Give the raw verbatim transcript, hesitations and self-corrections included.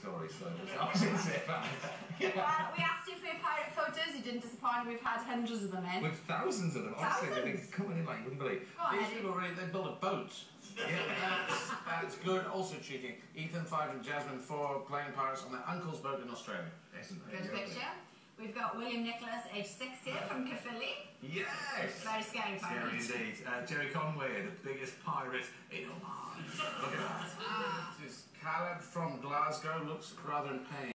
story, so I was going to say about it. Yeah. Well, we asked you for your pirate photos, you didn't disappoint, we've had hundreds of them in. With thousands of them, honestly, they've been coming in like you wouldn't believe. These people really, they build a boat. Yeah, that's, that's good. Also cheeky. Ethan five and Jasmine four playing pirates on their uncle's boat in Australia. Excellent. Good picture. We've got William Nicholas, age six here, from Caerphilly. Yes! Very scary pirate. Scary indeed. Uh, Gerry Conway, the biggest pirate in omagh. Look at that. Ah. This is Caleb from Glasgow, looks rather in pain.